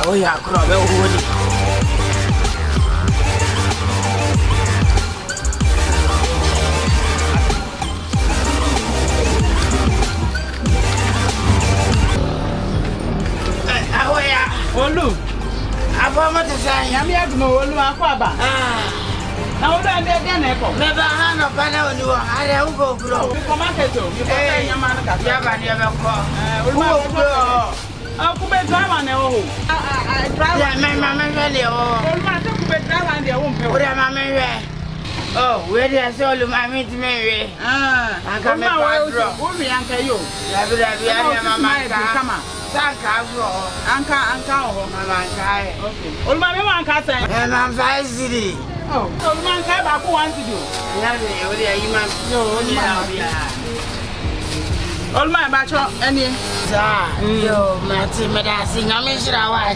Oh yeah, crab. Olu. Aba mo te say. Yami agno olu akwaba. Na odo ande de na eko. Me ba ha no pa na oni wo. Are u go bro. Ko market o. Mi ko pe nyama na ka. Ya ba ne be ko. Olu ma ko. Aku be driver na o. Driver. Ya me le o. Olu ma se ku be driver de wo mpe. O de ma me we. Oh, where dey say olu ma me ti me we. Anka me pa bro. O mi anka yo. Ya bi ya mama ka. Sanka bro. Anka ho. Mama ka. Okay. Olu ma me wan ka say. Man 5 city. Oh, olu ma ka ba ko 1 city o. Ya be o de yi ma. Yo, olu ma bia. Olu ma ba cho eni. Sa. Yo, ma ti me da si nya me shira wa.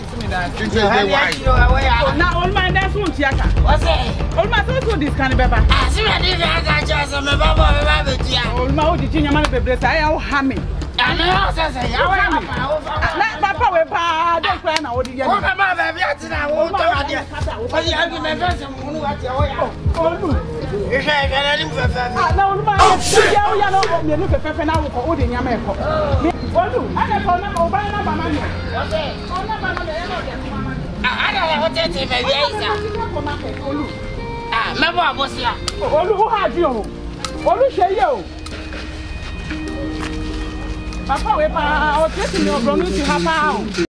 Na olu ma da sun ti aka. What's it? Olu ma so this kan beba. Ah, si me dey ga cha so me baba me ba be tia. Olu ma o di nya ma bebre sa ya o ha me. Ani o se ya wa na papa we pa don cry na odi ye. O mama ba bi ati na wo to ade. O ji abi me fese mu nu ati o ya. Olu. Ihe na ni fefe. Na olu ma ya o ya no me nu fefe na wo ko o de nya ma e ko. Olu, ana ko na o ba na ba ma ni. O se. O na ba na de ya no de ma ma. Ana le o te me bi isa. Olu. Me bo abosia. Olu ho ha ji o. Olu se ye o. Papa we pa o tete mi obro mi ti ha pa o.